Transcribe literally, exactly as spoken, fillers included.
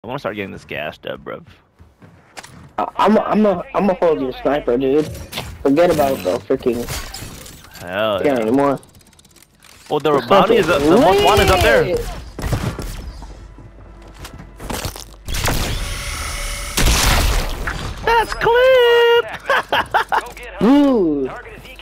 I want to start getting this gassed up, bruv. I'm a, I'm a, I'm a hold your sniper, dude. Forget about the freaking. Hell Yeah. yeah. Anymore. Well, the bounty is up. The most one is up there. That's clip. Dude.